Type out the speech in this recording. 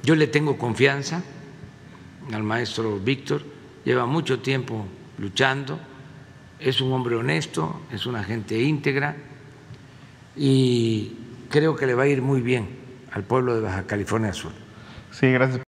Yo le tengo confianza al maestro Víctor, lleva mucho tiempo luchando, es un hombre honesto, es una gente íntegra y creo que le va a ir muy bien al pueblo de Baja California Sur. Sí, gracias.